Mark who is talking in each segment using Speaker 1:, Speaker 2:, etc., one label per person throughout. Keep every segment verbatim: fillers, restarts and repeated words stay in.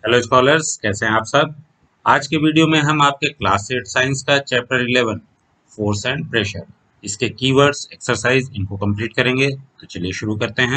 Speaker 1: Hello scholars, कैसे हैं आप सब। आज के वीडियो में हम आपके क्लास एट साइंस का chapter eleven force and pressure, इसके कीवर्ड्स, एक्सरसाइज इनको कंप्लीट करेंगे। तो चलिए शुरू करते हैं।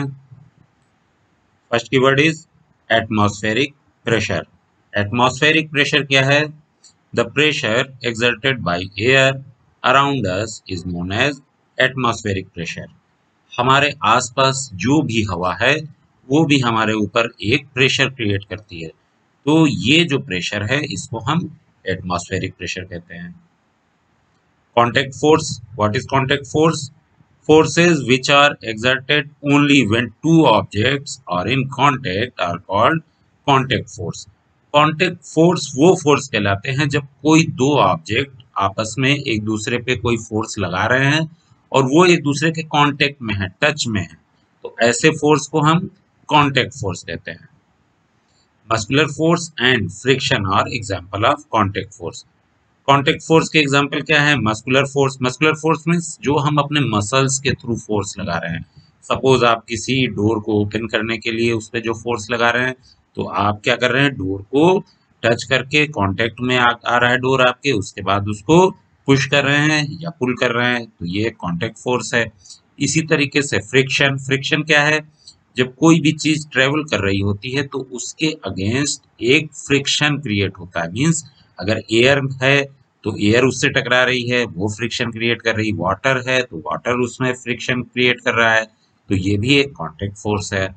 Speaker 1: First keyword is atmospheric pressure. Atmospheric pressure क्या है? The pressure exerted by air around us is known as atmospheric pressure. हमारे आसपास जो भी हवा है वो भी हमारे ऊपर एक प्रेशर क्रिएट करती है। तो ये जो प्रेशर है इसको हम एटमॉस्फेरिक प्रेशर कहते हैं। Contact force. What is contact force? Forces which are exerted only when two objects are in contact are called contact force. Contact force वो फोर्स कहलाते हैं जब कोई दो ऑब्जेक्ट आपस में एक दूसरे पे कोई फोर्स लगा रहे हैं और वो एक दूसरे के कांटेक्ट में है, टच में है, तो ऐसे फोर्स को हम कांटेक्ट फोर्स कहते हैं। Muscular force and friction are example of contact force. Contact force के एग्जांपल क्या है? Muscular force. Muscular force means जो हम अपने मसल्स के थ्रू फोर्स लगा रहे हैं। सपोज आप किसी डोर को ओपन करने के लिए उस पे जो फोर्स लगा रहे हैं, तो आप क्या कर रहे हैं, डोर को टच करके कांटेक्ट में आ, आ रहा है डोर आपके, उसके बाद उसको पुश कर रहे हैं या पुल कर रहे हैं, तो ये कांटेक्ट फोर्स है। इसी तरीके से फ्रिक्शन। फ्रिक्शन क्या है? जब कोई भी चीज ट्रेवल कर रही होती है तो उसके अगेंस्ट एक फ्रिक्शन क्रिएट होता है। मींस अगर एयर है तो एयर उससे टकरा रही है, वो फ्रिक्शन क्रिएट कर रही। वाटर है तो वाटर उसमें फ्रिक्शन क्रिएट कर रहा है, तो ये भी एक कांटेक्ट फोर्स है।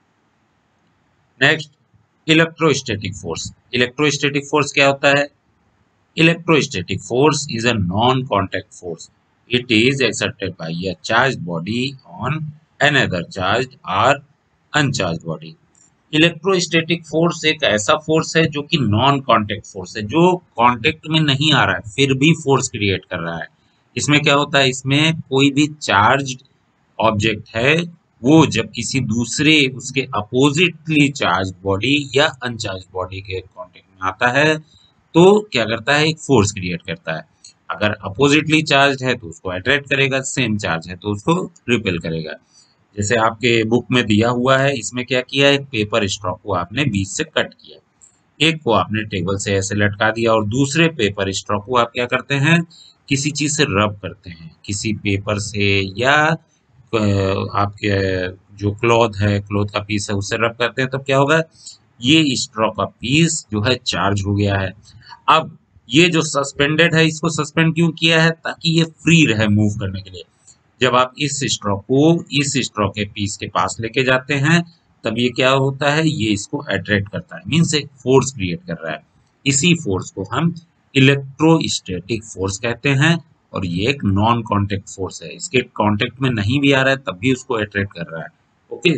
Speaker 1: Next, electrostatic force. Electrostatic force क्या होता है? Electrostatic force is a non contact force. It is exerted by a charged body on another charged और अनचार्ज्ड बॉडी। इलेक्ट्रोस्टैटिक फोर्स एक ऐसा फोर्स है जो कि नॉन कांटेक्ट फोर्स है, जो कांटेक्ट में नहीं आ रहा है फिर भी फोर्स क्रिएट कर रहा है। इसमें क्या होता है, इसमें कोई भी चार्ज्ड ऑब्जेक्ट है, वो जब किसी दूसरे उसके अपोजिटली चार्ज बॉडी या अनचार्ज बॉडी के कांटेक्ट में आता है तो क्या करता है, एक फोर्स क्रिएट करता है। अगर अपोजिटली चार्ज है तो उसको अट्रैक्ट करेगा, सेम चार्ज है तो उसको रिपेल करेगा। जैसे आपके बुक में दिया हुआ है, इसमें क्या किया, एक पेपर स्ट्रॉ को आपने बीच से कट किया, एक को आपने टेबल से ऐसे लटका दिया और दूसरे पेपर स्ट्रॉ को आप क्या करते हैं, किसी चीज से रब करते हैं, किसी पेपर से या अ, आपके जो क्लॉथ है, क्लॉथ का पीस है, उससे रब करते हैं, तो क्या होगा, ये स्ट्रॉ का पीस जो है चार्ज हो गया है। अब ये जो सस्पेंडेड है, इसको सस्पेंड क्यों किया है? ताकि ये फ्री रहे मूव करने के लिए। जब आप इस स्ट्रॉ को इस स्ट्रॉ के पीस के पास लेके जाते हैं, तब ये क्या होता है, ये इसको अट्रैक्ट करता है, मीन्स एक फोर्स क्रिएट कर रहा है। इसी फोर्स को हम इलेक्ट्रोस्टैटिक फोर्स कहते हैं और ये एक नॉन कांटेक्ट फोर्स है। इसके कांटेक्ट में नहीं भी आ रहा है तब भी उसको अट्रैक्ट कर रहा है। ओके,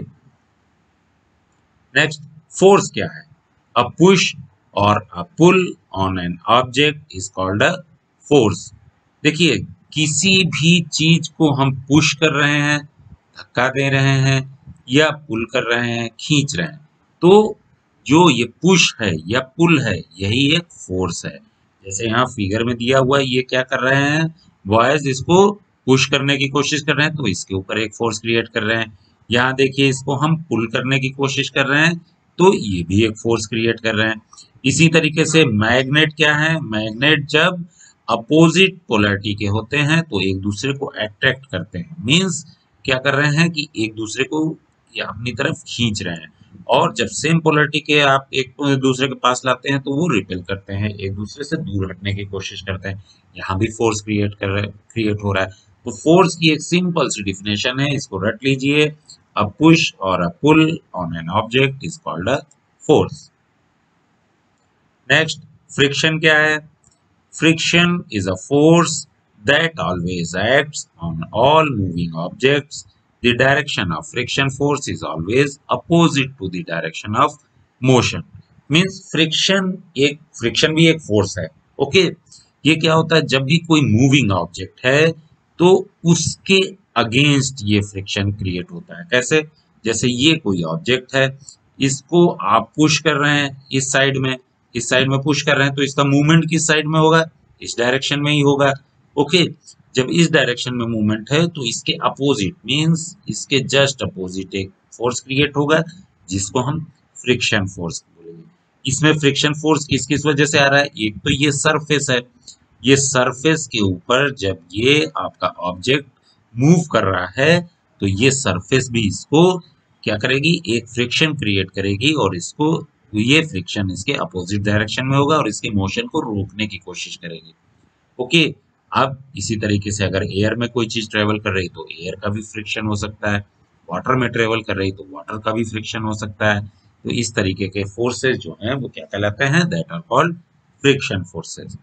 Speaker 1: नेक्स्ट, फोर्स क्या है? अ पुश और a pull on an object is called a force. देखिए, किसी भी चीज को हम पुश कर रहे हैं, धक्का दे रहे हैं या पुल कर रहे हैं, खींच रहे हैं, तो जो ये पुश है या पुल है, यही एक फोर्स है। जैसे यहाँ फिगर में दिया हुआ है, ये क्या कर रहे हैं, बॉयज इसको पुश करने की कोशिश कर रहे हैं तो इसके ऊपर एक फोर्स क्रिएट कर रहे हैं। यहाँ देखिए, इसको हम पुल करने की कोशिश कर रहे हैं तो ये भी एक फोर्स क्रिएट कर रहे हैं। इसी तरीके से मैग्नेट क्या है? मैग्नेट जब अपोजिट पोलैरिटी के होते हैं तो एक दूसरे को अट्रैक्ट करते हैं, मींस क्या कर रहे हैं कि एक दूसरे को या अपनी तरफ खींच रहे हैं। और जब सेम पोलैरिटी के आप एक दूसरे के पास लाते हैं तो वो रिपेल करते हैं, एक दूसरे से दूर हटने की कोशिश करते हैं। यहाँ भी फोर्स क्रिएट कर रहे क्रिएट हो रहा है। तो फोर्स की एक सिंपल सी डिफिनेशन है, इसको रट लीजिए, अ पुश और a pull on an object is called a force. Next, friction क्या है? Friction is a force that always acts on all moving objects. The direction of friction force is always opposite to the direction of motion. Means friction एक friction भी एक force है. Okay, okay? ये क्या होता है, जब भी कोई moving object है तो उसके अगेंस्ट ये फ्रिक्शन क्रिएट होता है। कैसे? जैसे ये कोई ऑब्जेक्ट है, इसको आप पुश कर रहे हैं इस साइड में, इस साइड में पुश कर रहे हैं तो इसका मूवमेंट किस साइड में होगा? इस डायरेक्शन में ही होगा। ओके, जब इस डायरेक्शन में मूवमेंट है तो इसके अपोजिट, मींस इसके जस्ट अपोजिट एक फोर्स क्रिएट होगा जिसको हम फ्रिक्शन फोर्स बोलेंगे। इसमें फ्रिक्शन फोर्स किस किस वजह से आ रहा है? एक तो ये सरफेस है, ये सरफेस के ऊपर जब ये आपका ऑब्जेक्ट मूव कर रहा है तो ये सरफेस भी इसको क्या करेगी, एक फ्रिक्शन क्रिएट करेगी और इसको ये फ्रिक्शन इसके अपोजिट डायरेक्शन में होगा और इसके मोशन को रोकने की कोशिश करेगी। ओके, अब इसी तरीके से अगर एयर में कोई चीज ट्रेवल कर रही तो एयर का भी फ्रिक्शन हो सकता है, वाटर में ट्रेवल कर रही तो वाटर का भी फ्रिक्शन हो सकता है। तो इस तरीके के फोर्सेस जो हैं वो क्या कहलाते हैं? That are called friction forces.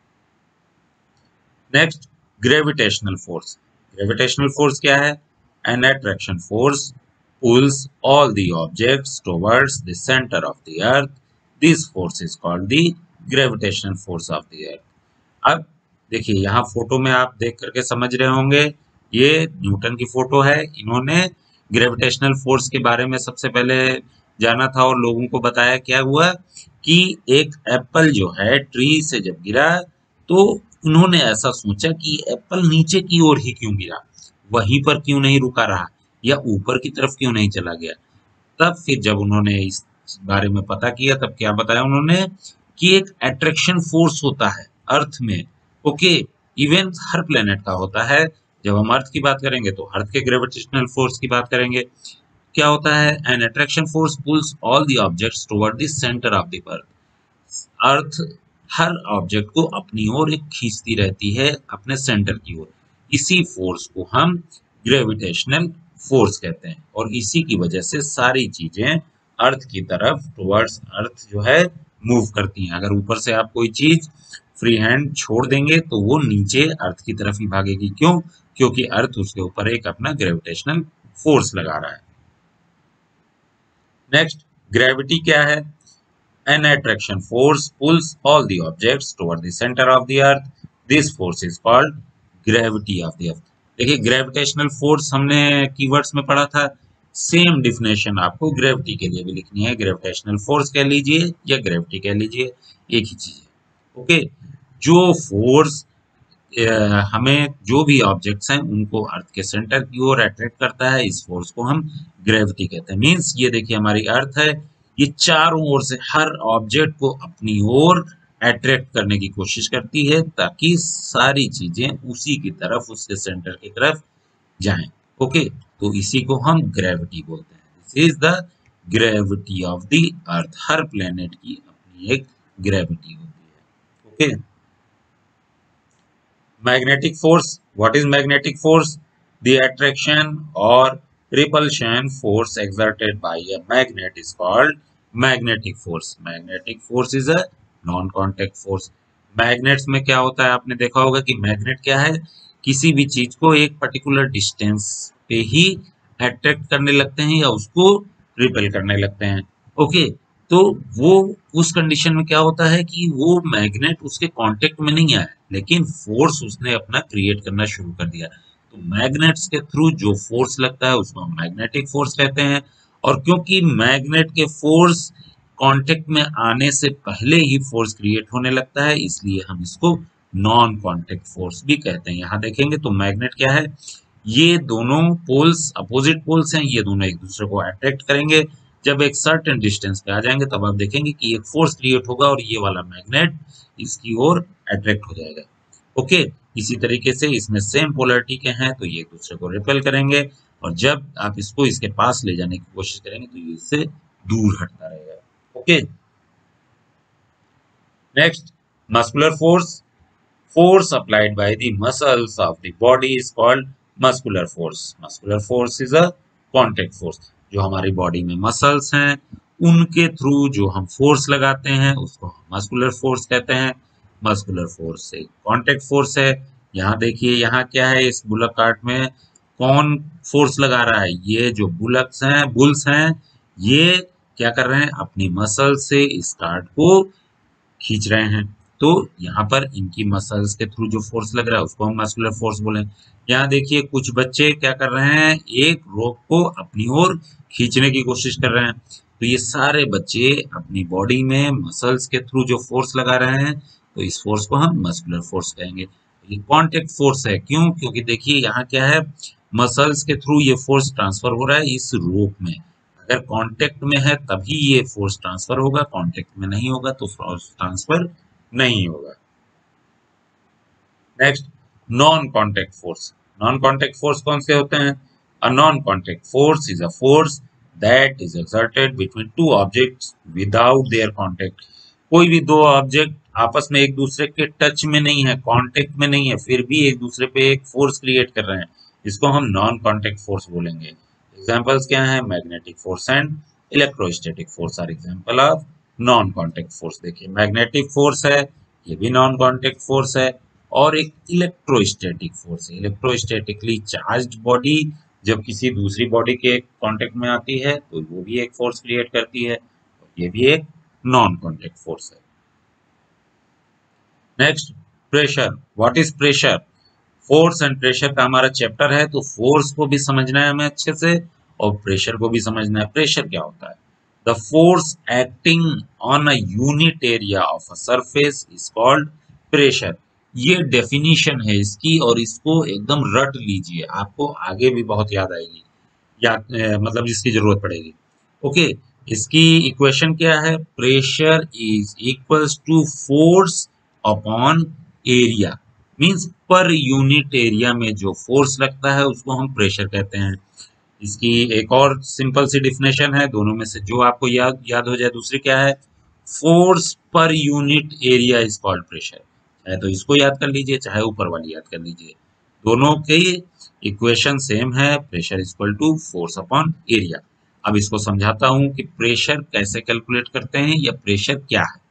Speaker 1: Next, gravitational force. Gravitational force क्या है? An attraction force pulls all the objects towards the center of the earth. This force is called the gravitational force of the earth. अब देखिए यहाँ photo में आप देख करके समझ रहे होंगे, ये न्यूटन की फोटो है। इन्होंने ग्रेविटेशनल फोर्स के बारे में सबसे पहले जाना था और लोगों को बताया। क्या हुआ कि एक एप्पल जो है ट्री से जब गिरा तो उन्होंने ऐसा सोचा कि एप्पल नीचे की ओर ही क्यों गिरा, वहीं पर क्यों नहीं रुका रहा या ऊपर की तरफ क्यों नहीं चला गया। तब फिर जब उन्होंने इस बारे में पता किया तब क्या बताया उन्होंने कि एक अट्रैक्शन फोर्स होता है अर्थ में। ओके, इवन हर प्लेनेट का होता है। जब हम अर्थ की बात करेंगे तो अर्थ के ग्रेविटेशनल फोर्स की बात करेंगे। क्या होता है? An attraction force pulls all the objects toward the centre of the earth. Earth हर ऑब्जेक्ट को अपनी ओर एक खींचती रहती है, अपने सेंटर की ओर। इसी फोर्स को हम ग्रेविटेशनल फोर्स कहते हैं और इसी की वजह से सारी चीजें अर्थ की तरफ टुवर्ड्स अर्थ जो है मूव करती हैं। अगर ऊपर से आप कोई चीज फ्री हैंड छोड़ देंगे तो वो नीचे अर्थ की तरफ ही भागेगी। क्यों? क्योंकि अर्थ उसके ऊपर एक अपना ग्रेविटेशनल फोर्स लगा रहा है। नेक्स्ट, ग्रेविटी क्या है? An attraction force pulls all the objects toward the center of the earth. This force is called gravity of the earth. देखिए ग्रेविटेशनल फोर्स हमने कीवर्ड्स में पढ़ा था, सेम डिफिनेशन आपको ग्रेविटी के लिए भी लिखनी है। ग्रेविटेशनल फोर्स कह लीजिए या ग्रेविटी कह लीजिए, एक ही चीज है। ओके, जो फोर्स हमें जो भी ऑब्जेक्ट्स हैं उनको अर्थ के सेंटर की ओर अट्रैक्ट करता है, इस फोर्स को हम ग्रेविटी कहते हैं। मीन्स ये देखिए हमारी अर्थ है, ये चारों ओर से हर ऑब्जेक्ट को अपनी ओर अट्रैक्ट करने की कोशिश करती है ताकि सारी चीजें उसी की तरफ, उसके सेंटर की तरफ जाएं। ओके, तो इसी को हम ग्रेविटी बोलते हैं। This is the gravity of the earth. हर प्लेनेट की अपनी एक ग्रेविटी होती है। Okay, magnetic force. What is magnetic force? The attraction और repulsion force exerted by a magnet is called magnetic force. Magnetic force is a non-contact force. Magnets में क्या होता है, आपने देखा होगा कि मैग्नेट क्या है, किसी भी चीज को एक पर्टिकुलर डिस्टेंस पे ही अट्रैक्ट करने लगते हैं या उसको रिपेल करने लगते हैं। ओके, तो वो उस कंडीशन में क्या होता है कि वो मैग्नेट उसके कांटेक्ट में नहीं आया लेकिन फोर्स उसने अपना क्रिएट करना शुरू कर दिया। तो मैग्नेट्स के थ्रू जो फोर्स लगता है उसको हम मैग्नेटिक फोर्स कहते हैं। और क्योंकि मैग्नेट के फोर्स कांटेक्ट में आने से पहले ही फोर्स क्रिएट होने लगता है, इसलिए हम इसको नॉन कांटेक्ट फोर्स भी कहते हैं। यहाँ देखेंगे तो मैग्नेट क्या है, ये दोनों पोल्स अपोजिट पोल्स हैं, ये दोनों एक दूसरे को अट्रैक्ट करेंगे। जब एक सर्टेन डिस्टेंस पे आ जाएंगे तब आप देखेंगे कि एक फोर्स क्रिएट होगा और ये वाला मैग्नेट इसकी ओर अट्रैक्ट हो जाएगा। ओके, इसी तरीके से इसमें सेम पोलैरिटी के हैं तो ये एक दूसरे को रिपेल करेंगे और जब आप इसको इसके पास ले जाने की कोशिश करेंगे तो ये इससे दूर हटता रहेगा। Okay, next, muscular force. Force applied by the muscles of the body is called muscular force. Muscular force is a contact force. जो हमारी बॉडी में मसल्स हैं उनके थ्रू जो हम फोर्स लगाते हैं उसको हम मस्कुलर फोर्स कहते हैं। मस्कुलर फोर्स एक कॉन्टैक्ट फोर्स है। यहाँ देखिए यहाँ क्या है, इस बुलक कार्ट में कौन फोर्स लगा रहा है, ये जो बुलक्स हैं बुल्स हैं ये क्या कर रहे हैं, अपनी मसल से इस कार्ट को खींच रहे हैं। तो यहाँ पर इनकी मसल्स के थ्रू जो फोर्स लग रहा है उसको हम मस्कुलर फोर्स बोले। यहाँ देखिए कुछ बच्चे क्या कर रहे हैं, एक रोप को अपनी ओर खींचने की कोशिश कर रहे हैं। तो ये सारे बच्चे अपनी बॉडी में मसल्स के थ्रू जो फोर्स लगा रहे हैं तो इस फोर्स को हम मस्कुलर फोर्स कहेंगे। ये कॉन्टैक्ट फोर्स है। क्यों? क्योंकि देखिए यहाँ क्या है, मसल्स के थ्रू ये फोर्स ट्रांसफर हो रहा है इस रोप में। अगर कांटेक्ट में है तभी ये फोर्स ट्रांसफर होगा, कांटेक्ट में नहीं होगा तो फोर्स ट्रांसफर नहीं होगा। Next, non contact force. Non contact force कौन से होते हैं? A non contact force is a force that is exerted between two objects without their contact. कोई भी दो ऑब्जेक्ट आपस में एक दूसरे के टच में नहीं है, कांटेक्ट में नहीं है, फिर भी एक दूसरे पे एक फोर्स क्रिएट कर रहे हैं, इसको हम नॉन कांटेक्ट फोर्स बोलेंगे। एग्जांपल्स क्या हैं? Magnetic force and electrostatic force are example of non contact force. देखिए मैग्नेटिक फोर्स है, ये भी नॉन कांटेक्ट फोर्स है, और एक इलेक्ट्रोस्टैटिक फोर्स है। इलेक्ट्रोस्टैटिकली चार्ज्ड बॉडी जब किसी दूसरी बॉडी के कांटेक्ट में आती है तो वो भी एक फोर्स क्रिएट करती है, ये भी एक नॉन कांटेक्ट फोर्स है। Next, pressure. What is pressure? Force and pressure का हमारा चैप्टर है, तो फोर्स को भी समझना है हमें अच्छे से और प्रेशर को भी समझना है। प्रेशर क्या होता है? The force acting on a unit area of a surface is called pressure. ये डेफिनेशन है इसकी और इसको एकदम रट लीजिए, आपको आगे भी बहुत याद आएगी, याद मतलब इसकी जरूरत पड़ेगी। ओके, इसकी इक्वेशन क्या है? Pressure is equals to force upon area. Means per unit area में जो फोर्स लगता है उसको हम प्रेशर कहते हैं। इसकी एक और सिंपल सी डिफिनेशन है, दोनों में से जो आपको याद याद हो जाए। दूसरी क्या है? Force per unit area is called pressure. चाहे तो इसको याद कर लीजिए, चाहे ऊपर वाली याद कर लीजिए, दोनों के इक्वेशन सेम है। Pressure equal to force upon area. अब इसको समझाता हूं कि प्रेशर कैसे कैलकुलेट करते हैं या प्रेशर क्या है।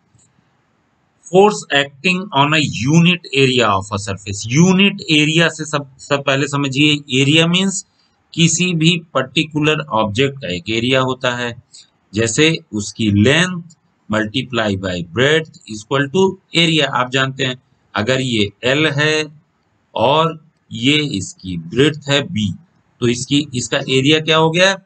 Speaker 1: Force acting on a unit area of a surface. Unit area से सब सब पहले समझिए, एरिया मींस किसी भी पर्टिकुलर ऑब्जेक्ट का एक एरिया होता है, जैसे उसकी length multiply by breadth equal to area. आप जानते हैं अगर ये L है और ये इसकी ब्रेड्थ है B, तो इसकी इसका एरिया क्या हो गया?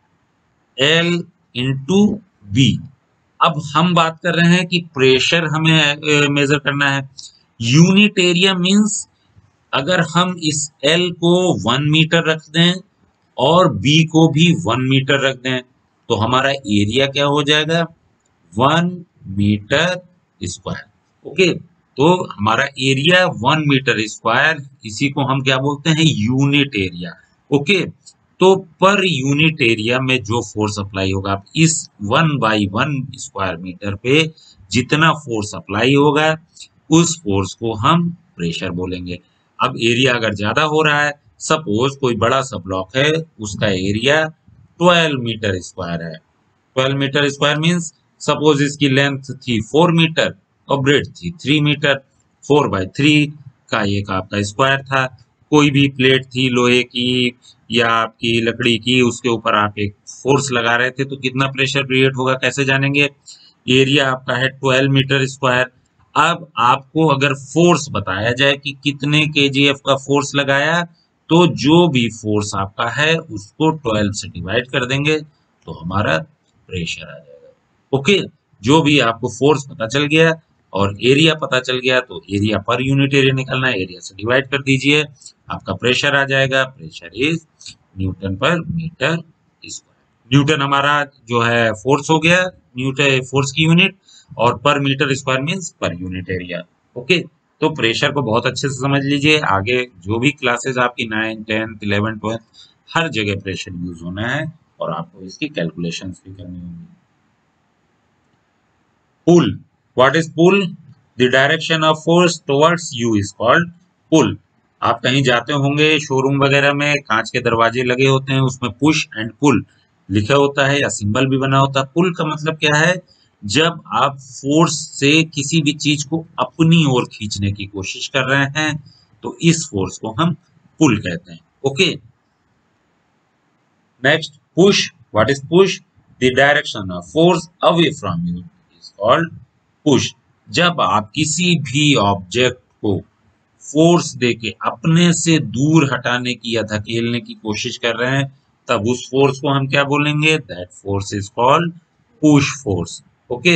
Speaker 1: L into B. अब हम बात कर रहे हैं कि प्रेशर हमें मेजर करना है। यूनिट एरिया मींस अगर हम इस L को वन मीटर रख दें और B को भी वन मीटर रख दें तो हमारा एरिया क्या हो जाएगा? One metre square. ओके, तो हमारा एरिया वन मीटर स्क्वायर, इसी को हम क्या बोलते हैं? Unit area. ओके, तो पर यूनिट एरिया में जो फोर्स अप्लाई होगा, आप इस one by one square metre पे जितना फोर्स अप्लाई होगा उस फोर्स को हम प्रेशर बोलेंगे। अब एरिया अगर ज्यादा हो रहा है, सपोज कोई बड़ा सा ब्लॉक है, उसका एरिया ट्वेल्व मीटर स्क्वायर है। Twelve metre square means suppose इसकी लेंथ थी फोर मीटर और ब्रेड थी three metre. Four by three का एक आपका स्क्वायर था। कोई भी प्लेट थी लोहे की या आपकी लकड़ी की, उसके ऊपर आप एक फोर्स लगा रहे थे, तो कितना प्रेशर क्रिएट होगा कैसे जानेंगे? एरिया आपका है ट्वेल्व मीटर स्क्वायर। अब आपको अगर फोर्स बताया जाए कि कितने केजीएफ का फोर्स लगाया, तो जो भी फोर्स आपका है उसको ट्वेल्व से डिवाइड कर देंगे तो हमारा प्रेशर आ जाएगा। ओके, जो भी आपको फोर्स पता चल गया और एरिया पता चल गया तो एरिया पर यूनिट एरिया निकलना है, एरिया से डिवाइड कर दीजिए, आपका प्रेशर आ जाएगा। Pressure is newton per metre square. Newton हमारा जो है फोर्स हो गया, न्यूटन फोर्स की यूनिट, और per metre square means per unit area. Okay, तो प्रेशर को बहुत अच्छे से समझ लीजिए। आगे जो भी क्लासेस आपकी नाइन टेंथ इलेवन ट्वेल्थ हर जगह प्रेशर यूज होना है और आपको इसकी कैलकुलेशंस भी करनी होंगी। Pull. What is pull? The direction of force towards you is called pull. आप कहीं जाते होंगे शोरूम वगैरह में, कांच के दरवाजे लगे होते हैं, उसमें पुश एंड पुल लिखा होता है या सिंबल भी बना होता है। पुल का मतलब क्या है? जब आप फोर्स से किसी भी चीज को अपनी ओर खींचने की कोशिश कर रहे हैं तो इस फोर्स को हम पुल कहते हैं। Okay, next, push. What is push? The direction of force away from you is called push. जब आप किसी भी ऑब्जेक्ट को फोर्स देके अपने से दूर हटाने की या धकेलने की कोशिश कर रहे हैं तब उस फोर्स को हम क्या बोलेंगे? That force is called push force. Okay,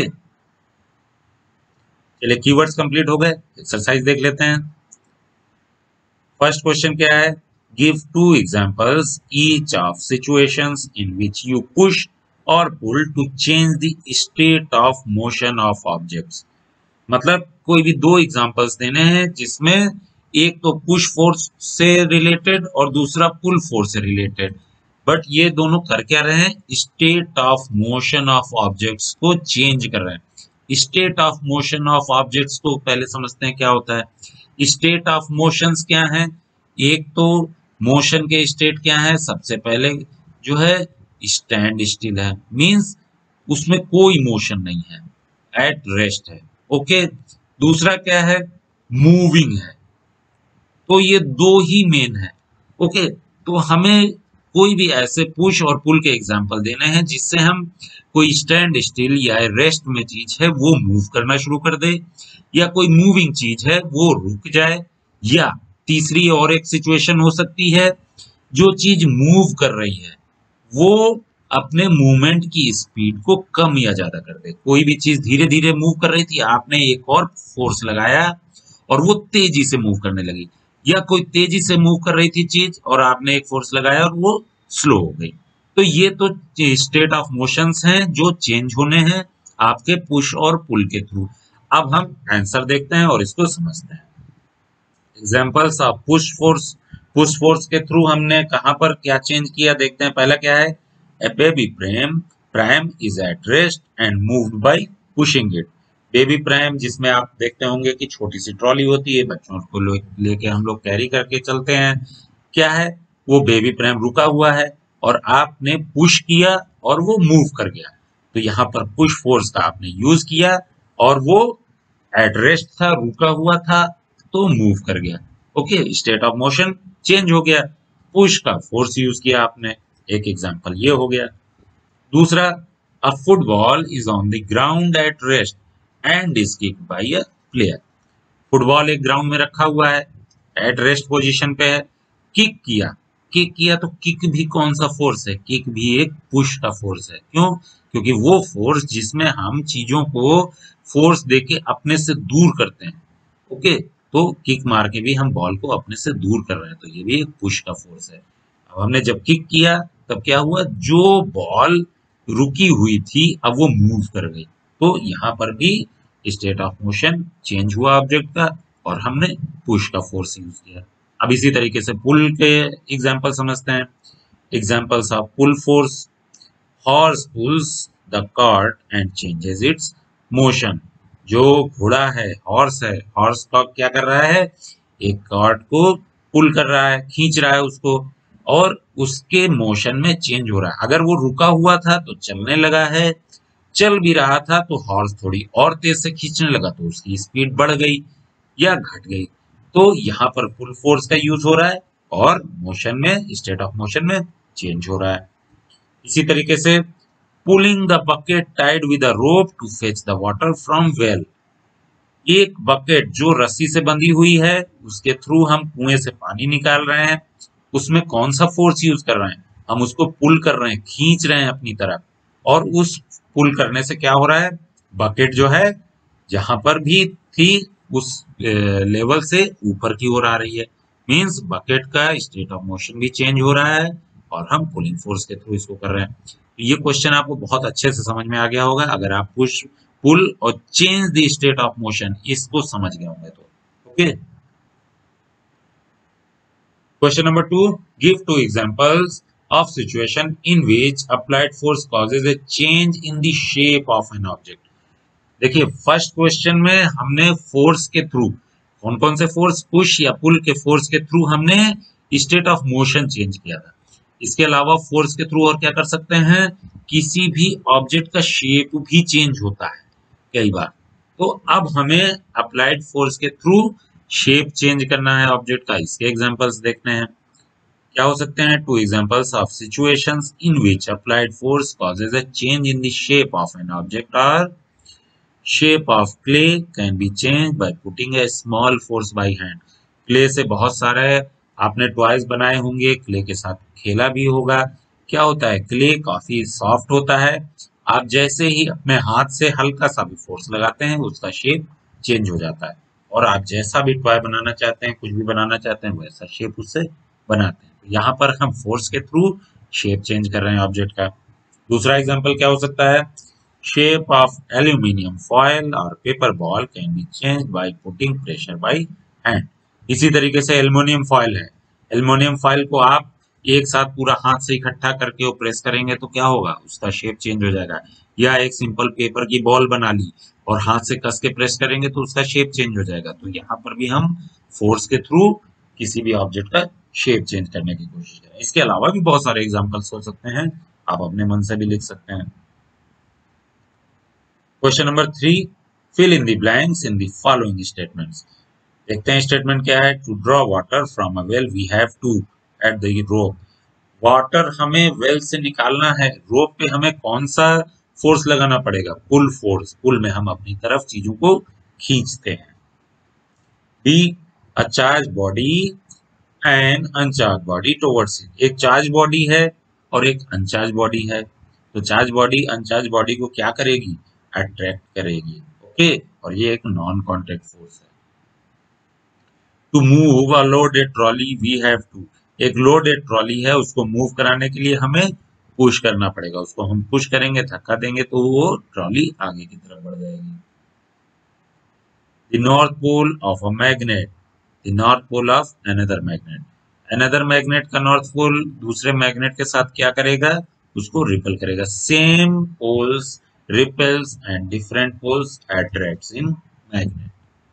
Speaker 1: चलिए कीवर्ड्स कंप्लीट हो गए, एक्सरसाइज देख लेते हैं। फर्स्ट क्वेश्चन क्या है? Give two examples each of situations in which you push और pull to change the state of motion of objects. मतलब कोई भी दो एग्जांपल्स देने हैं जिसमें एक तो पुश फोर्स से रिलेटेड और दूसरा पुल फोर्स से रिलेटेड, बट ये दोनों कर क्या रहे हैं, state of motion of objects को चेंज कर रहे हैं। State of motion of objects को पहले समझते हैं क्या होता है। स्टेट ऑफ मोशंस क्या है, एक तो मोशन के स्टेट क्या है, सबसे पहले जो है स्टैंड स्टिल है, मींस उसमें कोई मोशन नहीं है, एट रेस्ट है। ओके, दूसरा क्या है, मूविंग है। तो ये दो ही मेन है। ओके, तो हमें कोई भी ऐसे पुश और पुल के एग्जांपल देने हैं जिससे हम कोई स्टैंड स्टिल या रेस्ट में चीज है वो मूव करना शुरू कर दे, या कोई मूविंग चीज है वो रुक जाए, या तीसरी और एक सिचुएशन हो सकती है जो चीज मूव कर रही है वो अपने मूवमेंट की स्पीड को कम या ज्यादा कर दे। कोई भी चीज धीरे धीरे मूव कर रही थी, आपने एक और फोर्स लगाया और वो तेजी से मूव करने लगी, या कोई तेजी से मूव कर रही थी चीज और आपने एक फोर्स लगाया और वो स्लो हो गई। तो ये तो स्टेट ऑफ मोशंस हैं जो चेंज होने हैं आपके पुश और पुल के थ्रू। अब हम आंसर देखते हैं और इसको समझते हैं। Examples of push force. Push force के थ्रू हमने कहां पर क्या चेंज किया देखते हैं। पहला क्या है, a baby pram pram is at rest and moved by pushing it. Baby pram जिसमें आप देखते होंगे कि छोटी सी ट्रॉली होती है, बच्चों को लेके हम लोग कैरी करके चलते हैं। क्या है, वो बेबी प्राइम रुका हुआ है और आपने पुश किया और वो मूव कर गया। तो यहाँ पर पुश फोर्स का आपने यूज किया और वो एट रेस्ट था, रुका हुआ था, तो मूव कर गया। Okay, state of motion change हो गया। पुश का फोर्स यूज किया आपने, एक एग्जांपल ये हो गया। दूसरा, a football is on the ground at rest and is kicked by a player. Football एक ग्राउंड में रखा हुआ है, एट रेस्ट पोजीशन पे है, किक किया। किक किया तो किक भी कौन सा फोर्स है, किक भी एक पुश का फोर्स है। क्यों, क्योंकि वो फोर्स जिसमें हम चीजों को फोर्स देके अपने से दूर करते हैं। ओके, तो किक मार के भी हम बॉल को अपने से दूर कर रहे हैं, तो ये भी एक पुश का फोर्स है। अब हमने जब किक किया तब क्या हुआ, जो बॉल रुकी हुई थी अब वो मूव कर गई। तो यहाँ पर भी स्टेट ऑफ मोशन चेंज हुआ ऑब्जेक्ट का और हमने पुश का फोर्स यूज किया। अब इसी तरीके से पुल के एग्जांपल समझते हैं। Examples of pull force, horse pulls the cart and changes its motion. जो घोड़ा है, हॉर्स है, हॉर्स का क्या कर रहा है, एक कार्ट को पुल कर रहा है, खींच रहा है उसको, और उसके मोशन में चेंज हो रहा है। अगर वो रुका हुआ था तो चलने लगा है, चल भी रहा था तो हॉर्स थोड़ी और तेज से खींचने लगा तो उसकी स्पीड बढ़ गई या घट गई। तो यहाँ पर पुल फोर्स का यूज हो रहा है और मोशन में, स्टेट ऑफ मोशन में चेंज हो रहा है। इसी तरीके से pulling the bucket tied with a rope to fetch the water from well. एक बकेट जो रस्सी से बंधी हुई है उसके थ्रू हम कुएं से पानी निकाल रहे हैं, उसमें कौन सा फोर्स यूज कर रहे हैं, हम उसको पुल कर रहे हैं, खींच रहे हैं अपनी तरफ, और उस पुल करने से क्या हो रहा है, बकेट जो है जहां पर भी थी उस लेवल से ऊपर की ओर आ रही है। मींस बकेट का स्टेट ऑफ मोशन भी चेंज हो रहा है और हम पुलिंग फोर्स के थ्रू इसको कर रहे हैं। ये क्वेश्चन आपको बहुत अच्छे से समझ में आ गया होगा अगर आप पुश, पुल और change the state of motion इसको समझ गए होंगे तो। Okay, question number two, give two examples of situation in which applied force causes a change in the shape of an object। देखिए फर्स्ट क्वेश्चन में हमने force के थ्रू, कौन कौन से फोर्स, पुश या पुल के फोर्स के थ्रू हमने स्टेट ऑफ मोशन चेंज किया था। इसके अलावा फोर्स के थ्रू और क्या कर सकते हैं, किसी भी ऑब्जेक्ट का शेप भी चेंज होता है कई बार। तो अब हमें अप्लाइड फोर्स के थ्रू शेप चेंज करना है ऑब्जेक्ट का, इसके एग्जांपल्स देखते हैं। क्या हो सकते हैं, two examples of situations in which applied force causes a change in the shape of an object are, shape of clay can be change by putting a small force by hand. Clay से बहुत सारे आपने toys बनाए होंगे, clay के साथ खेला भी होगा। क्या होता है, क्ले काफी सॉफ्ट होता है, आप जैसे ही अपने हाथ से हल्का सा भी फोर्स लगाते हैं उसका शेप चेंज हो जाता है, और आप जैसा भी टॉय बनाना चाहते हैं, कुछ भी बनाना चाहते हैं, वैसा शेप उससे बनाते हैं। यहाँ पर हम फोर्स के थ्रू शेप चेंज कर रहे हैं ऑब्जेक्ट का। दूसरा एग्जांपल क्या हो सकता है, शेप ऑफ एल्यूमिनियम फॉयल और paper ball can be change by putting pressure by hand. इसी तरीके से एल्युमिनियम फॉयल है, एल्युमिनियम फॉयल को आप एक साथ पूरा हाथ से इकट्ठा करके वो प्रेस करेंगे तो क्या होगा, उसका शेप चेंज हो जाएगा। या एक सिंपल पेपर की बॉल बना ली और हाथ से कस के प्रेस करेंगे तो उसका शेप चेंज हो जाएगा। तो यहाँ पर भी हम फोर्स के थ्रू किसी भी ऑब्जेक्ट का शेप चेंज करने की कोशिश करें। इसके अलावा भी बहुत सारे एग्जांपल्स हो सकते हैं, आप अपने मन से भी लिख सकते हैं। Question number three, fill in the blanks in the following statements. देखते हैं स्टेटमेंट क्या है। To draw water from a well we have to at the rope. Water हमें वेल से निकालना है, रोप पे हमें कौन सा फोर्स लगाना पड़ेगा, पुल फोर्स। पुल में हम अपनी तरफ चीजों को खींचते हैं। B, a charge body and uncharge body towards it. एक चार्ज बॉडी है और एक अनचार्ज बॉडी है, तो चार्ज बॉडी अनचार्ज बॉडी को क्या करेगी, अट्रैक्ट करेगी। ओके, और ये एक नॉन कॉन्टेक्ट फोर्स है। To move a loaded trolley we have to. एक लोडेड ट्रॉली है, उसको मूव कराने के लिए हमें पुश करना पड़ेगा। उसको हम पुश करेंगे, धक्का देंगे तो वो ट्रॉली आगे की तरफ बढ़ जाएगी। The north pole of a magnet, the north pole of another magnet. Another magnet का नॉर्थ पोल दूसरे मैग्नेट के साथ क्या करेगा, उसको रिपल करेगा। Same poles repels and different poles attracts in magnet.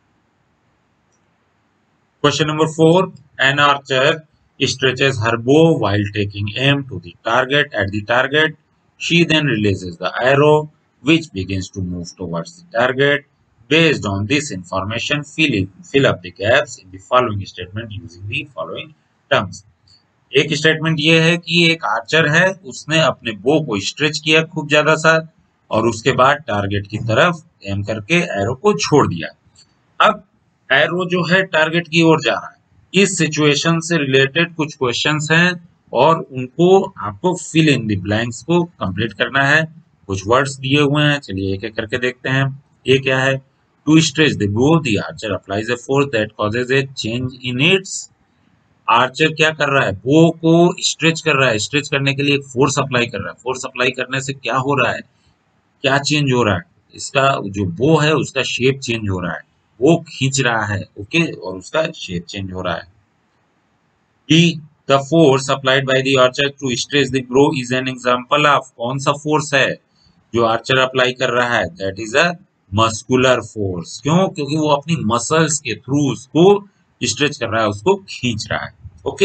Speaker 1: Question number four. An archer stretches her bow while taking aim to the target. At the target, she then releases the arrow, which begins to move towards the target. Based on this information, fill, in, fill up the gaps in the following statement using the following terms. एक statement ये है कि एक Archer है, उसने अपने बो को स्ट्रेच किया खूब ज्यादा सा और उसके बाद टारगेट की तरफ एम करके एरो को छोड़ दिया। अब एरो जो है टारगेट की ओर जा रहा है। इस सिचुएशन से रिलेटेड कुछ क्वेश्चंस हैं और उनको आपको फिल इन द ब्लैंक्स को कंप्लीट करना है। कुछ वर्ड्स दिए हुए हैं, चलिए एक एक करके देखते हैं। ये क्या है, to stretch the bow the archer applies a force that causes a change in its. Archer क्या कर रहा है, बो को स्ट्रेच कर रहा है, स्ट्रेच करने के लिए एक फोर्स अप्लाई कर रहा है। फोर्स अप्लाई करने से क्या हो रहा है, क्या चेंज हो रहा है, इसका जो बो है उसका शेप चेंज हो रहा है, वो खींच रहा है। ओके, और उसका शेप चेंज हो रहा है। D, the force applied by the archer to stretch the bow is an example of. कौन सा फोर्स है जो आर्चर अप्लाई कर रहा है, that is a muscular force. क्यों, क्योंकि वो अपनी मसल्स के थ्रू उसको स्ट्रेच कर रहा है, उसको खींच रहा है। Okay,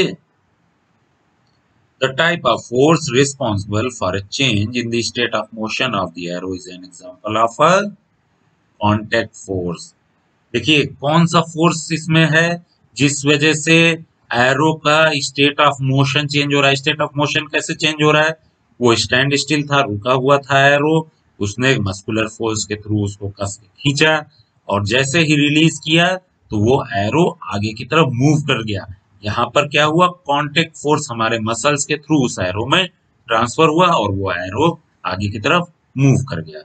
Speaker 1: the type of force responsible for a change in the state of motion of the arrow is an example of a contact force. देखिए कौन सा फोर्स इसमें है जिस वजह से एरो का स्टेट ऑफ मोशन चेंज हो रहा है। स्टेट ऑफ मोशन कैसे चेंज हो रहा है, वो स्टैंड स्टिल था, रुका हुआ था एरो, उसने मस्कुलर फोर्स के थ्रू उसको कस के खींचा और जैसे ही रिलीज किया तो वो एरो आगे की तरफ मूव कर गया। यहाँ पर क्या हुआ, कांटेक्ट फोर्स हमारे मसल्स के थ्रू उस एरो में ट्रांसफर हुआ और वो एरो आगे की तरफ मूव कर गया।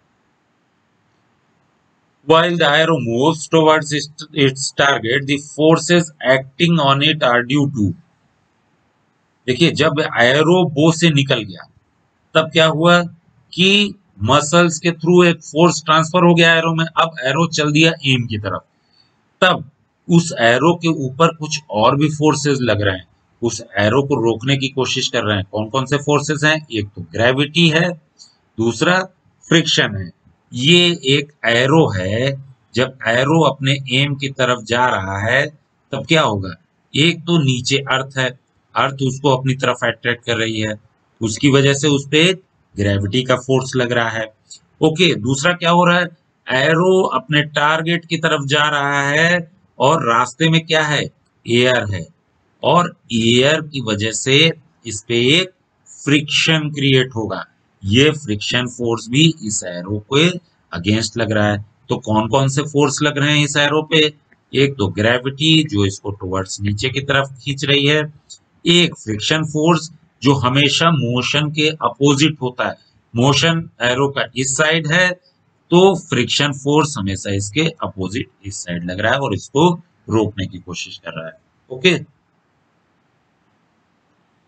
Speaker 1: While the arrow moves towards its target, the forces acting on it are due to। देखिए जब एरो बो से निकल गया तब क्या हुआ कि मसल्स के थ्रू एक फोर्स ट्रांसफर हो गया एरो में। अब एरो चल दिया एम की तरफ, तब उस एरो के ऊपर कुछ और भी फोर्सेस लग रहे हैं, उस एरो को रोकने की कोशिश कर रहे हैं। कौन कौन से फोर्सेस हैं, एक तो ग्रेविटी है, दूसरा फ्रिक्शन है। ये एक एरो है, जब एरो अपने एम की तरफ जा रहा है तब क्या होगा, एक तो नीचे अर्थ है, अर्थ उसको अपनी तरफ अट्रैक्ट कर रही है, उसकी वजह से उस पे ग्रेविटी का फोर्स लग रहा है। ओके, दूसरा क्या हो रहा है, एरो अपने टारगेट की तरफ जा रहा है और रास्ते में क्या है, एयर है, और एयर की वजह से इस पे एक फ्रिक्शन क्रिएट होगा। ये फ्रिक्शन फोर्स भी इस एरो के अगेंस्ट लग रहा है। तो कौन कौन से फोर्स लग रहे हैं इस एरो पे, एक तो ग्रेविटी जो इसको टुवर्ड्स नीचे की तरफ खींच रही है, एक फ्रिक्शन फोर्स जो हमेशा मोशन के अपोजिट होता है। मोशन एरो का इस साइड है तो फ्रिक्शन फोर्स हमेशा इसके अपोजिट इस साइड लग रहा है और इसको रोकने की कोशिश कर रहा है। Okay,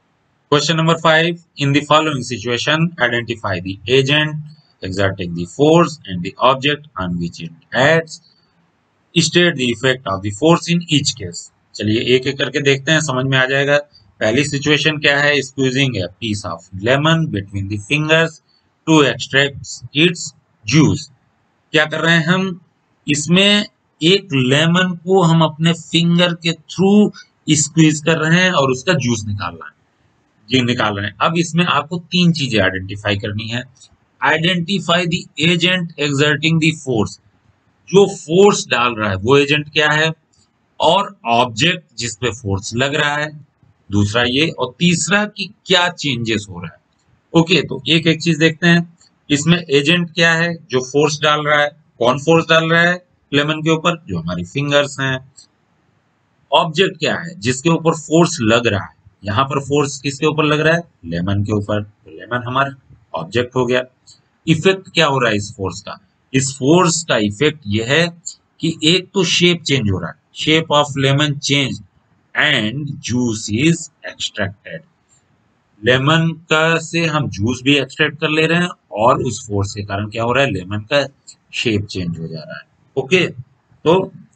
Speaker 1: Question number five. In the following situation, identify the agent exerting the force and the object on which it acts. State the effect of the force in each case. चलिए एक एक करके देखते हैं, समझ में आ जाएगा। पहली सिचुएशन क्या है? Squeezing a piece of lemon between the fingers to extract its juice. क्या कर रहे हैं हम? इसमें एक लेमन को हम अपने फिंगर के थ्रू स्क्वीज कर रहे हैं और उसका जूस निकाल रहे हैं जी निकाल रहे हैं। अब इसमें आपको तीन चीजें आइडेंटिफाई करनी है। Identify the agent exerting the force, जो फोर्स डाल रहा है वो एजेंट क्या है, और ऑब्जेक्ट जिस पे फोर्स लग रहा है, दूसरा ये, और तीसरा कि क्या चेंजेस हो रहा है। ओके, तो एक एक चीज देखते हैं। इसमें एजेंट क्या है? जो फोर्स डाल रहा है। कौन फोर्स डाल रहा है लेमन के ऊपर? जो हमारी फिंगर्स हैं। ऑब्जेक्ट क्या है? जिसके ऊपर फोर्स लग रहा है। यहाँ पर फोर्स किसके ऊपर लग रहा है? लेमन के ऊपर। तो लेमन हमारा ऑब्जेक्ट हो गया। इफेक्ट क्या हो रहा है इस फोर्स का? इस फोर्स का इफेक्ट यह है कि एक तो शेप चेंज हो रहा है, shape of lemon change and juice is extracted. Lemon का से हम जूस भी एक्सट्रैक्ट कर ले रहे हैं और उस फोर्स के कारण क्या हो रहा है? लेमन का शेप चेंज हो जा रहा है। ओके, तो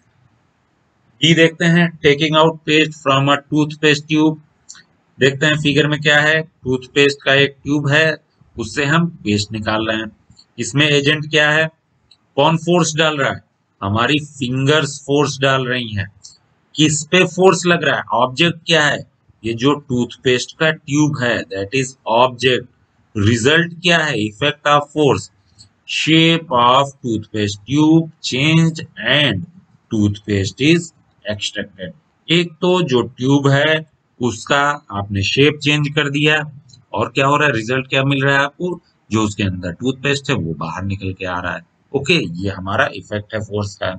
Speaker 1: ये देखते हैं। Taking out paste from a toothpaste tube. देखते हैं फिगर में क्या है। टूथपेस्ट का एक ट्यूब है, उससे हम पेस्ट निकाल रहे हैं। इसमें एजेंट क्या है? कौन फोर्स डाल रहा है? हमारी फिंगर्स फोर्स डाल रही हैं। किस पे फोर्स लग रहा है? ऑब्जेक्ट क्या है? ये जो टूथपेस्ट का ट्यूब है, दैट इज ऑब्जेक्ट। रिजल्ट क्या है? Effect of force. Shape of toothpaste tube change and toothpaste is extracted. एक तो जो ट्यूब है उसका आपने शेप चेंज कर दिया, और क्या हो रहा है? रिजल्ट क्या मिल रहा है आपको? जो उसके अंदर टूथपेस्ट है वो बाहर निकल के आ रहा है। ओके, ये हमारा इफेक्ट है फोर्स का।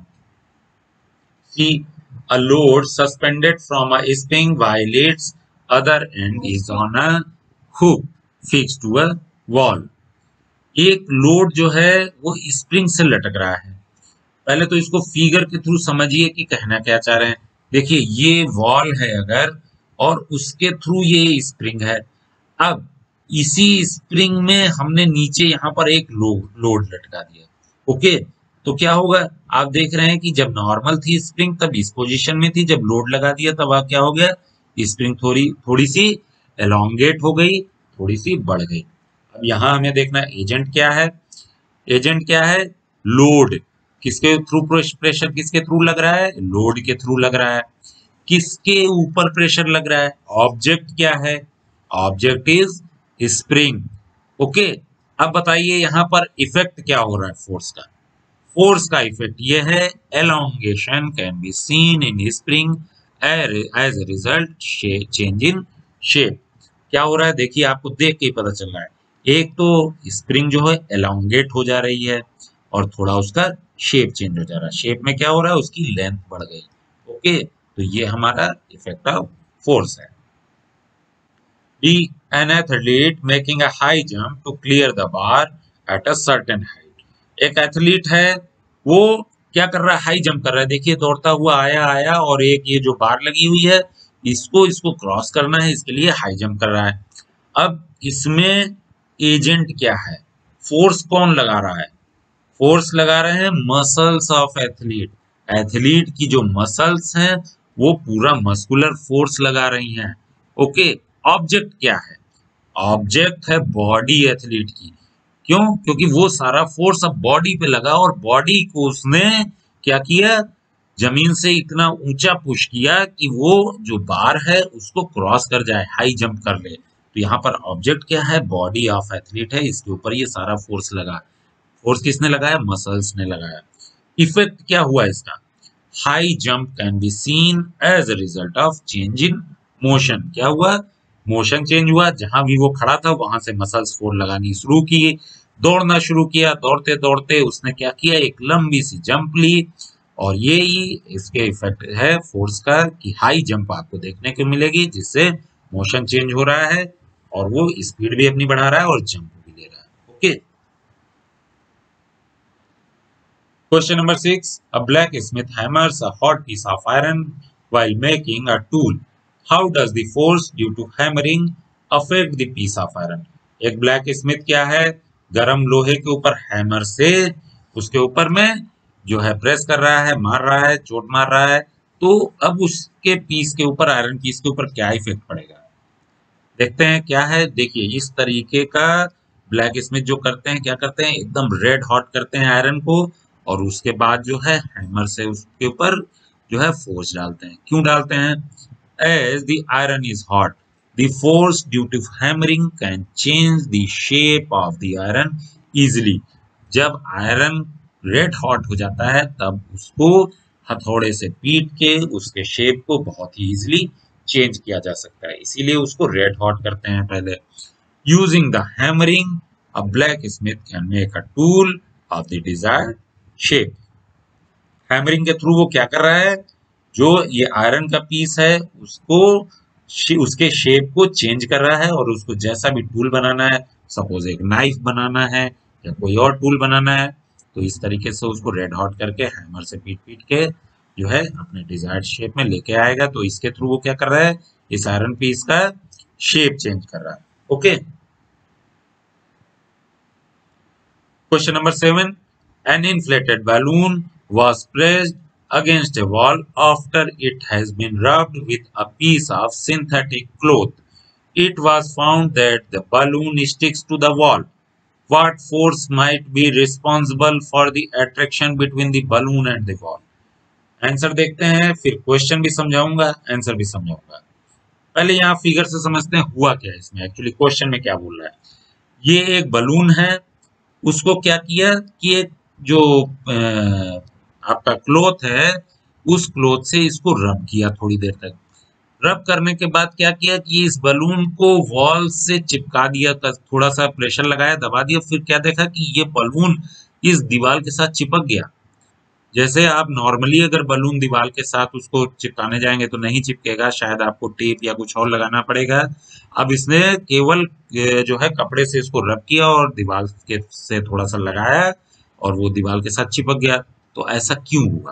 Speaker 1: C, a load suspended from a spring while its other end is on a hook fixed to a wall. एक लोड जो है वो स्प्रिंग से लटक रहा है। पहले तो इसको फिगर के थ्रू समझिए कि कहना क्या चाह रहे हैं। देखिए, ये वॉल है अगर, और उसके थ्रू ये स्प्रिंग है। अब इसी स्प्रिंग में हमने नीचे यहाँ पर एक लो, लोड लटका दिया। ओके, तो क्या होगा? आप देख रहे हैं कि जब नॉर्मल थी स्प्रिंग तब इस पोजीशन में थी, जब लोड लगा दिया तब आप क्या हो गया? स्प्रिंग थोड़ी थोड़ी सी एलोंगेट हो गई, थोड़ी सी बढ़ गई। अब यहाँ हमें देखना है एजेंट क्या है। एजेंट क्या है? लोड। किसके थ्रू प्रेशर किसके थ्रू लग रहा है? लोड के थ्रू लग रहा है। किसके ऊपर प्रेशर लग रहा है? ऑब्जेक्ट क्या है? Object is spring. ओके, अब बताइए यहाँ पर इफेक्ट क्या हो रहा है फोर्स का? फोर्स का इफेक्ट ये है, elongation can be seen in spring as a result change in shape. क्या हो रहा है? देखिए, आपको देख के ही पता चल रहा है। एक तो स्प्रिंग जो है एलोंगेट हो जा रही है और थोड़ा उसका शेप चेंज हो जा रहा है। शेप में क्या हो रहा है? उसकी लेंथ बढ़ गई। ओके, तो ये हमारा इफेक्ट ऑफ फोर्स है। D, an athlete making a high jump to clear the bar at a certain height. एक एथलीट है, वो क्या कर रहा है? हाई जंप कर रहा है। देखिए, दौड़ता हुआ आया आया और एक ये जो बार लगी हुई है इसको इसको क्रॉस करना है, इसके लिए हाई जंप कर रहा है। अब इसमें एजेंट क्या है? फोर्स कौन लगा रहा है? फोर्स लगा रहे हैं मसल्स ऑफ एथलीट। एथलीट की जो मसल्स हैं वो पूरा मस्कुलर फोर्स लगा रही हैं। ओके, ऑब्जेक्ट क्या है? ऑब्जेक्ट है बॉडी एथलीट की। क्यों? क्योंकि वो सारा फोर्स अब बॉडी पे लगा और बॉडी को उसने क्या किया? जमीन से इतना ऊंचा पुश किया कि वो जो बार है उसको क्रॉस कर जाए, हाई जंप कर ले। तो यहाँ पर ऑब्जेक्ट क्या है? बॉडी ऑफ एथलीट है, इसके ऊपर ये सारा फोर्स लगा। फोर्स किसने लगाया? मसल्स ने लगाया। इफेक्ट क्या हुआ इसका? High jump can be seen as a result of change in motion. क्या हुआ? मोशन चेंज हुआ। जहां भी वो खड़ा था वहां से मसल्स फोर्स लगानी शुरू की, दौड़ना शुरू किया। दौड़ते दौड़ते उसने क्या किया? एक लंबी सी जंप ली, और ये ही इसके इफेक्ट है फोर्स का कि हाई जंप आपको देखने को मिलेगी, जिससे मोशन चेंज हो रहा है और वो स्पीड भी अपनी बढ़ा रहा है और जंप भी ले रहा है। Okay, question number six, a blacksmith hammers a hot piece of iron while making a tool. How does the force due to hammering affect the piece of iron. एक ब्लैक स्मिथ क्या है, गरम लोहे के ऊपर हैमर से उसके ऊपर में जो है प्रेस कर रहा है, मार रहा है, चोट मार रहा है, तो अब उसके पीस के ऊपर, आयरन पीस के ऊपर क्या इफेक्ट पड़ेगा, देखते हैं क्या है। देखिए इस तरीके का ब्लैक स्मिथ जो करते हैं, क्या करते हैं, एकदम रेड हॉट करते हैं आयरन को, और उसके बाद जो है हैमर से उसके ऊपर जो है फोर्स डालते हैं। क्यों डालते हैं? As the iron is hot, the force due to hammering can change the shape of the iron easily. जब आयरन रेड हॉट हो जाता है तब उसको हथौड़े से पीट के उसके शेप को बहुत ही इजिली चेंज किया जा सकता है, इसीलिए उसको रेड हॉट करते हैं पहले। Using the hammering a blacksmith can make a tool of the desired shape. Hammering के थ्रू वो क्या कर रहा है, जो ये आयरन का पीस है उसको उसके शेप को चेंज कर रहा है, और उसको जैसा भी टूल बनाना है, सपोज एक नाइफ बनाना है या कोई और टूल बनाना है, तो इस तरीके से उसको रेड हॉट करके हैमर से पीट पीट के जो है अपने डिजायर्ड शेप में लेके आएगा। तो इसके थ्रू वो क्या कर रहा है, इस आयरन पीस का शेप चेंज कर रहा है। Okay, question number seven, an inflated balloon was pressed against a wall after it has been rubbed with a piece of synthetic cloth. It was found that the balloon sticks to the wall. What force might be responsible for the attraction between the balloon and the wall? Answer देखते हैं, फिर question भी समझाऊंगा, answer भी समझाऊंगा। पहले यहाँ figure से समझते हैं हुआ क्या है इसमें, एक्चुअली क्वेश्चन में क्या बोल रहा है। ये एक बलून है, उसको क्या किया कि एक जो आ, आपका क्लोथ है, उस क्लोथ से इसको रब किया थोड़ी देर तक। रब करने के बाद क्या किया कि इस बलून को वॉल से चिपका दिया, थोड़ा सा प्रेशर लगाया, दबा दिया, फिर क्या देखा कि ये बलून इस दीवार के साथ चिपक गया। जैसे आप नॉर्मली अगर बलून दीवार के साथ उसको चिपकाने जाएंगे तो नहीं चिपकेगा, शायद आपको टेप या कुछ और लगाना पड़ेगा। अब इसने केवल जो है कपड़े से इसको रब किया और दीवार के से थोड़ा सा लगाया और वो दीवार के साथ चिपक गया। तो ऐसा क्यों हुआ,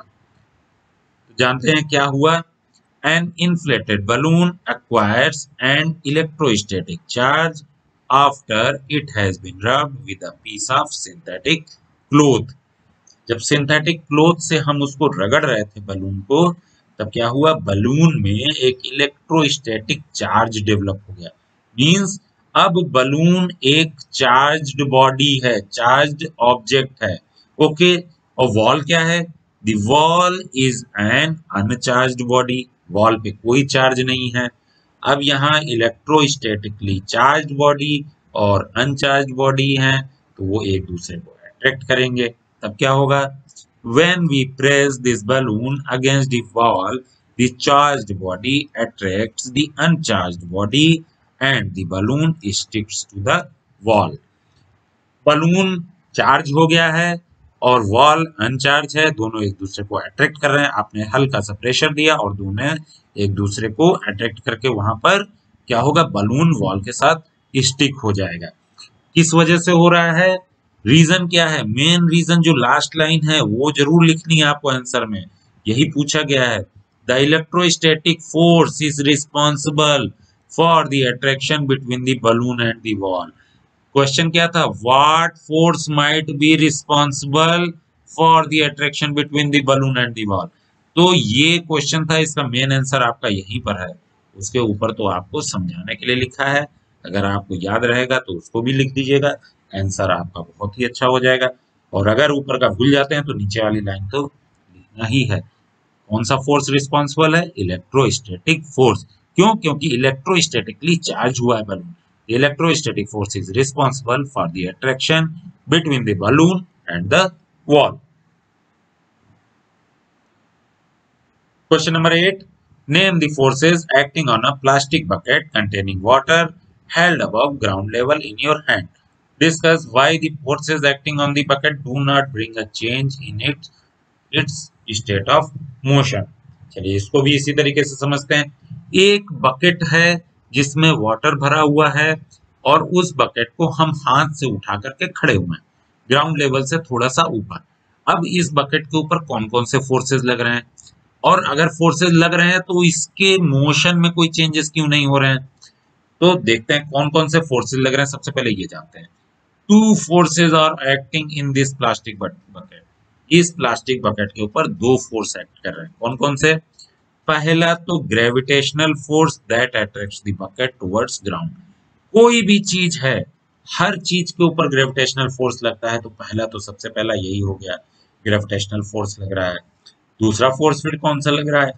Speaker 1: तो जानते हैं क्या हुआ। An inflated balloon acquires an electrostatic charge after it has been rubbed with a piece of synthetic cloth. जब सिंथेटिक क्लोथ से हम उसको रगड़ रहे थे बलून को, तब क्या हुआ, बलून में एक इलेक्ट्रोस्टैटिक चार्ज डेवलप हो गया। मींस अब बलून एक चार्ज्ड बॉडी है, चार्ज्ड ऑब्जेक्ट है। ओके, और वॉल क्या है, the wall is an uncharged body, wall पे कोई चार्ज नहीं है। अब यहाँ इलेक्ट्रोस्टैटिकली चार्ज्ड बॉडी और अनचार्ज्ड बॉडी है, तो वो एक दूसरे को अट्रैक्ट करेंगे। तब क्या होगा, when we press this balloon against the wall, the charged body attracts the uncharged body and the balloon sticks to the wall. Balloon charge हो गया है और वॉल अनचार्ज है, दोनों एक दूसरे को अट्रैक्ट कर रहे हैं। आपने हल्का सा प्रेशर दिया और दोनों एक दूसरे को अट्रैक्ट करके वहां पर क्या होगा, बलून वॉल के साथ स्टिक हो जाएगा। किस वजह से हो रहा है, रीजन क्या है, मेन रीजन जो लास्ट लाइन है वो जरूर लिखनी है आपको आंसर में, यही पूछा गया है। The electrostatic force is responsible for the attraction between the balloon and the wall. Question क्या था, what force might be responsible for the attraction between the balloon and the wall. तो ये क्वेश्चन था, इसका मेन आंसर आपका यहीं पर है। उसके ऊपर तो आपको समझाने के लिए लिखा है, अगर आपको याद रहेगा तो उसको भी लिख दीजिएगा, आंसर आपका बहुत ही अच्छा हो जाएगा। और अगर ऊपर का भूल जाते हैं तो नीचे वाली लाइन तो लिखना ही है। कौन सा फोर्स रिस्पॉन्सिबल है, इलेक्ट्रोस्टैटिक फोर्स। क्यों, क्योंकि इलेक्ट्रोस्टैटिकली चार्ज हुआ है balloon. Electrostatic force is responsible for the attraction between the balloon and the wall. Question number eight, name the forces acting on a plastic bucket containing water held above ground level in your hand. Discuss why the forces acting on the bucket do not bring a change in its its state of motion. चलिए इसको भी इसी तरीके से समझते हैं। एक bucket है जिसमें वाटर भरा हुआ है और उस बकेट को हम हाथ से उठा करके खड़े हुए हैं ग्राउंड लेवल से थोड़ा सा ऊपर। अब इस बकेट के ऊपर कौन कौन से फोर्सेस लग रहे हैं, और अगर फोर्सेस लग रहे हैं तो इसके मोशन में कोई चेंजेस क्यों नहीं हो रहे हैं। तो देखते हैं कौन कौन से फोर्सेस लग रहे हैं। सबसे पहले ये जानते हैं, two forces are acting in this plastic bucket. इस प्लास्टिक बकेट के ऊपर दो फोर्स एक्ट कर रहे हैं। कौन कौन से? पहला तो gravitational force that attracts the bucket towards ground. कोई भी चीज है, हर चीज के ऊपर ग्रेविटेशनल फोर्स लगता है, तो पहला तो सबसे पहला यही हो गया, ग्रेविटेशनल फोर्स लग रहा है। दूसरा फोर्स फिर कौन सा लग रहा है?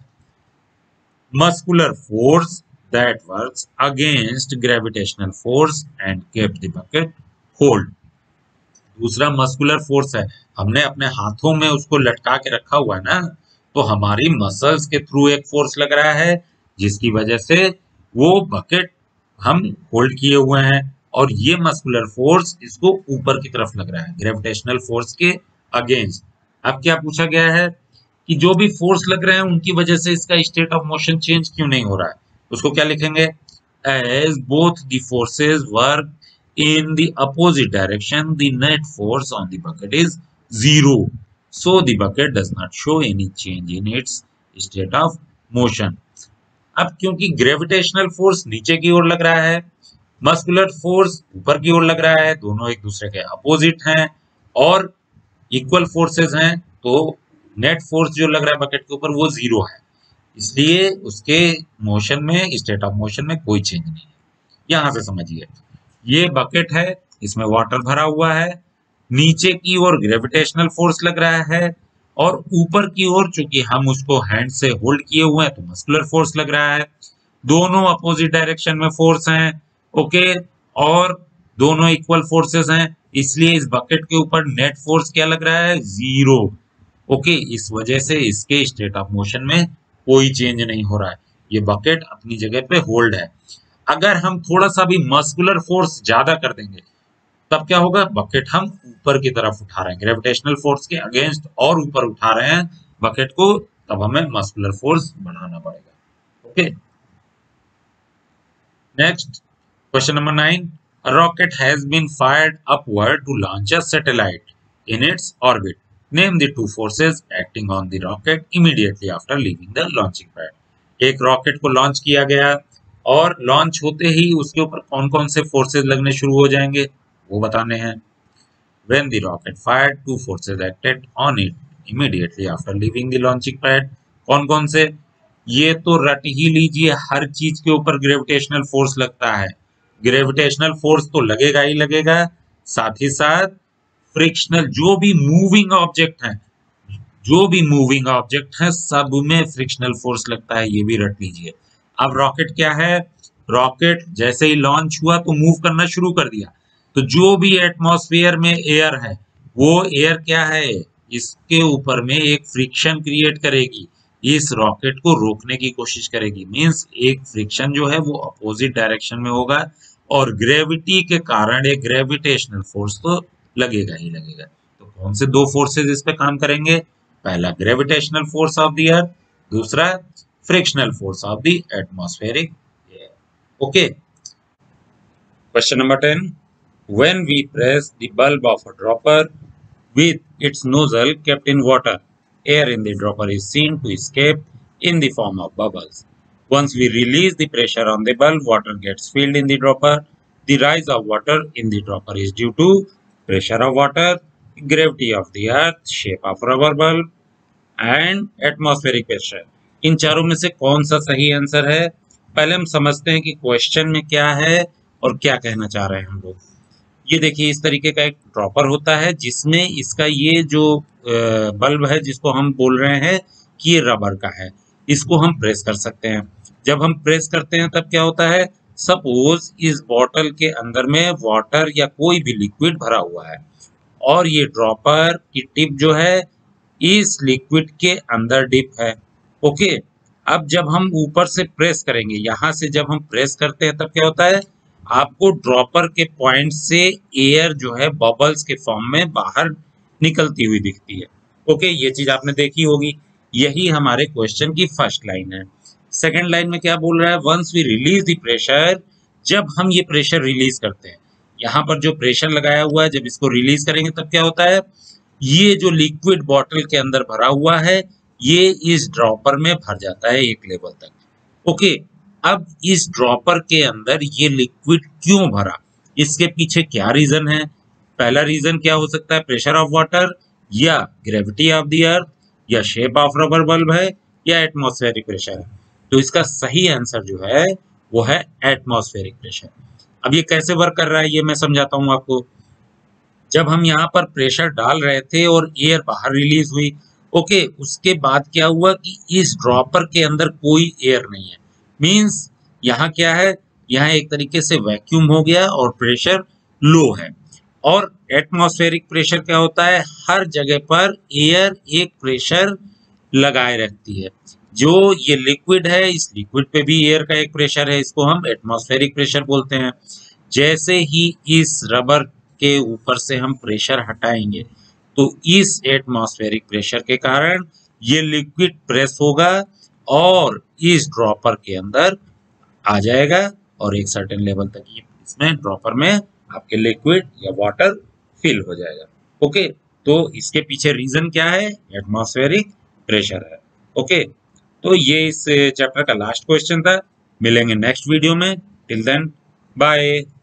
Speaker 1: Muscular force that works against gravitational force and keep the bucket hold. दूसरा मस्कुलर फोर्स है, हमने अपने हाथों में उसको लटका के रखा हुआ है ना, तो हमारी मसल्स के थ्रू एक फोर्स लग रहा है जिसकी वजह से वो बकेट हम होल्ड किए हुए हैं, और ये मस्कुलर फोर्स इसको ऊपर की तरफ लग रहा है ग्रेविटेशनल फोर्स के अगेंस्ट। अब क्या पूछा गया है कि जो भी फोर्स लग रहे हैं उनकी वजह से इसका स्टेट ऑफ मोशन चेंज क्यों नहीं हो रहा है? उसको क्या लिखेंगे? As both the forces work in the opposite direction, the net force on the bucket is zero, so the bucket does not show any change in its state of motion. अब क्योंकि ग्रेविटेशनल फोर्स नीचे की ओर लग रहा है, muscular force ऊपर की ओर लग रहा है, दोनों एक दूसरे के अपोजिट हैं और इक्वल फोर्सेस हैं, तो नेट फोर्स जो लग रहा है बकेट के ऊपर वो जीरो है, इसलिए उसके मोशन में, स्टेट ऑफ मोशन में कोई चेंज नहीं है। यहां से समझिए, ये बकेट है, इसमें वाटर भरा हुआ है, नीचे की ओर ग्रेविटेशनल फोर्स लग रहा है, और ऊपर की ओर चूंकि हम उसको हैंड से होल्ड किए हुए हैं तो मस्कुलर फोर्स लग रहा है। दोनों अपोजिट डायरेक्शन में फोर्स हैं, ओके, और दोनों इक्वल फोर्सेस हैं, इसलिए इस बकेट के ऊपर नेट फोर्स क्या लग रहा है? जीरो। ओके, इस वजह से इसके स्टेट ऑफ मोशन में कोई चेंज नहीं हो रहा है, ये बकेट अपनी जगह पे होल्ड है। अगर हम थोड़ा सा भी मस्कुलर फोर्स ज्यादा कर देंगे तब क्या होगा? बकेट हम ऊपर की तरफ उठा रहे हैं, ग्रेविटेशनल फोर्स के अगेंस्ट और ऊपर उठा रहे हैं बकेट को, तब हमें मस्कुलर फोर्स बढ़ाना पड़ेगा। Okay, next question number nine, a rocket has been fired upward to launch a satellite in its orbit. Name the two forces acting on the rocket immediately after leaving the launching pad. एक rocket को launch किया गया और launch होते ही उसके ऊपर कौन कौन से फोर्सेस लगने शुरू हो जाएंगे वो बताने हैं। When the rocket fired, two forces acted on it immediately after leaving the launching pad. कौन कौन से? ये तो रट ही लीजिए, हर चीज के ऊपर ग्रेविटेशनल फोर्स लगता है, ग्रेविटेशनल फोर्स तो लगेगा ही लगेगा, साथ ही साथ फ्रिक्शनल, जो भी मूविंग ऑब्जेक्ट है, जो भी मूविंग ऑब्जेक्ट है सब में फ्रिक्शनल फोर्स लगता है, ये भी रट लीजिए। अब रॉकेट क्या है? रॉकेट जैसे ही लॉन्च हुआ तो मूव करना शुरू कर दिया, तो जो भी एटमॉस्फेयर में एयर है वो एयर क्या है? इसके ऊपर में एक फ्रिक्शन क्रिएट करेगी, इस रॉकेट को रोकने की कोशिश करेगी, मींस एक फ्रिक्शन जो है वो अपोजिट डायरेक्शन में होगा, और ग्रेविटी के कारण एक ग्रेविटेशनल फोर्स तो लगेगा ही लगेगा। तो कौन से दो फोर्सेस इस पे काम करेंगे? पहला gravitational force of the earth, दूसरा frictional force of the atmospheric air. Okay, question number ten, when we press the bulb of a dropper with its nozzle kept in water, air in the dropper is seen to escape in the form of bubbles. Once we release the pressure on the bulb, water gets filled in the dropper. The rise of water in the dropper is due to pressure of water, gravity of the earth, shape of rubber bulb and atmospheric pressure. इन चारों में से कौन सा सही answer है? पहले हम समझते हैं कि क्वेश्चन में क्या है और क्या कहना चाह रहे हैं हम लोग। ये देखिए, इस तरीके का एक ड्रॉपर होता है जिसमें इसका ये जो बल्ब है जिसको हम बोल रहे हैं कि ये रबर का है, इसको हम प्रेस कर सकते हैं। जब हम प्रेस करते हैं तब क्या होता है? सपोज इस बॉटल के अंदर में वाटर या कोई भी लिक्विड भरा हुआ है और ये ड्रॉपर की टिप जो है इस लिक्विड के अंदर डिप है। ओके, अब जब हम ऊपर से प्रेस करेंगे, यहां से जब हम प्रेस करते हैं तब क्या होता है? आपको ड्रॉपर के पॉइंट से एयर जो है बबल्स के फॉर्म में बाहर निकलती हुई दिखती है। ओके, ये चीज आपने देखी होगी, यही हमारे क्वेश्चन की फर्स्ट लाइन है। सेकंड लाइन में क्या बोल रहा है? Once we release the pressure, जब हम ये प्रेशर रिलीज करते हैं, यहाँ पर जो प्रेशर लगाया हुआ है जब इसको रिलीज करेंगे तब क्या होता है? ये जो लिक्विड बॉटल के अंदर भरा हुआ है ये इस ड्रॉपर में भर जाता है एक लेवल तक। ओके, अब इस ड्रॉपर के अंदर ये लिक्विड क्यों भरा, इसके पीछे क्या रीजन है। पहला रीजन क्या हो सकता है, प्रेशर ऑफ वाटर, या ग्रेविटी ऑफ द अर्थ, या शेप ऑफ रबर बल्ब है, या एटमॉस्फेरिक प्रेशर है। तो इसका सही आंसर जो है वो है एटमॉस्फेरिक प्रेशर। अब ये कैसे वर्क कर रहा है ये मैं समझाता हूं आपको। जब हम यहाँ पर प्रेशर डाल रहे थे और एयर बाहर रिलीज हुई, ओके, उसके बाद क्या हुआ कि इस ड्रॉपर के अंदर कोई एयर नहीं है, मींस यहाँ क्या है, यहाँ एक तरीके से वैक्यूम हो गया और प्रेशर लो है। और एटमॉस्फेरिक प्रेशर क्या होता है, हर जगह पर एयर एक प्रेशर लगाए रखती है। जो ये लिक्विड है, इस लिक्विड पे भी एयर का एक प्रेशर है, इसको हम एटमॉस्फेरिक प्रेशर बोलते हैं। जैसे ही इस रबर के ऊपर से हम प्रेशर हटाएंगे तो इस एटमॉस्फेरिक प्रेशर के कारण ये लिक्विड प्रेस होगा और इस ड्रॉपर के अंदर आ जाएगा और एक सर्टेन लेवल तक ये इसमें ड्रॉपर में आपके लिक्विड या वाटर फिल हो जाएगा। ओके, तो इसके पीछे रीजन क्या है, एटमॉस्फेरिक प्रेशर है। ओके, तो ये इस चैप्टर का लास्ट क्वेश्चन था। मिलेंगे नेक्स्ट वीडियो में, टिल देन बाय।